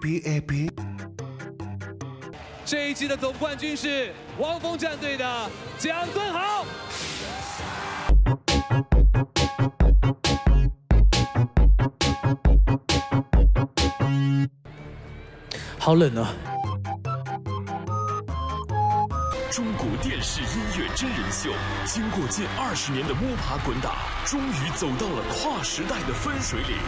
PAP。 这一期的总冠军是汪峰战队的蒋敦豪。 好冷啊！ 中国电视音乐真人秀，经过近20年的摸爬滚打，终于走到了跨时代的分水岭。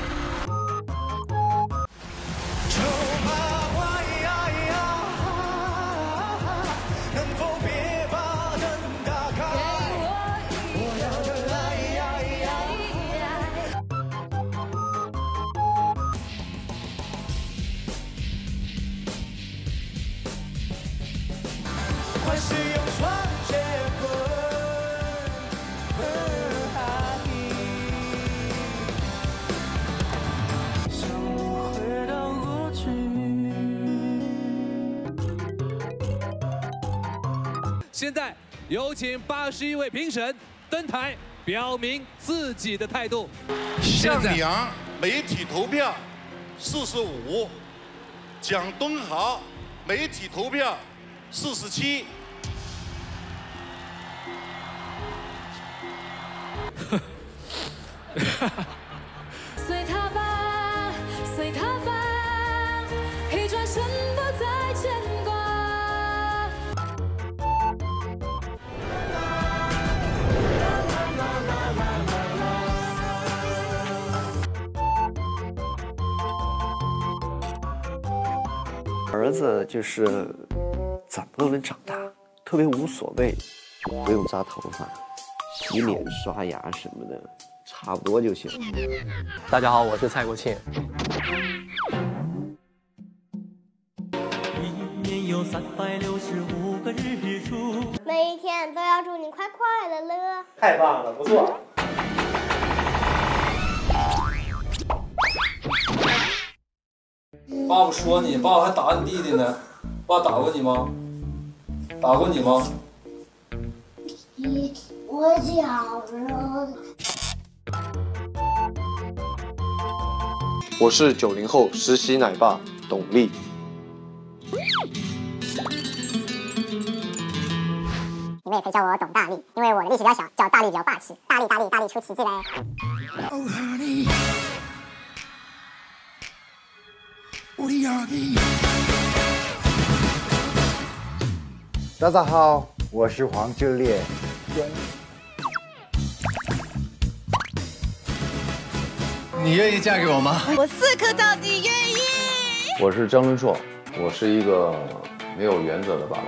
现在有请81位评审登台，表明自己的态度。 向阳媒体投票45，蒋敦豪媒体投票47。 随他吧，随他吧，一转身不再牵挂。 儿子就是怎么都能长大，特别无所谓，不用扎头发，洗脸刷牙什么的，差不多就行。 大家好，我是蔡国庆。 一年有365个日出， 每一天都要祝你快快乐乐。 太棒了，不错。 爸爸说你，爸爸还打你弟弟呢。爸打过你吗？打过你吗？ 我小时候。 我是90后实习奶爸董力。 你们也可以叫我董大力，因为我的力气比较小，叫大力比较霸气。大力出奇迹嘞！ 大家好，我是黄致列。 你愿意嫁给我吗？ 我4颗到底愿意。 我是张伦硕，我是一个没有原则的爸爸。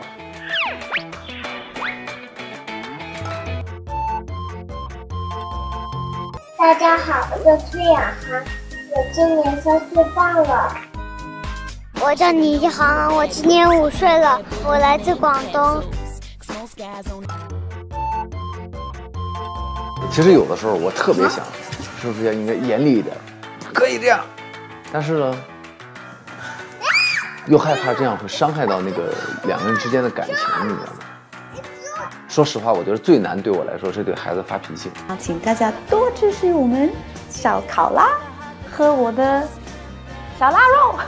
大家好，我叫崔雅涵，我今年3岁半了。我叫倪一航，我今年5岁了，我来自广东。 其实有的时候我特别想，是不是应该严厉一点，不可以这样，但是呢，又害怕这样会伤害到那个2个人之间的感情，你知道吗？说实话，我觉得最难对我来说是对孩子发脾气。 请大家多支持我们小考拉和我的小腊肉。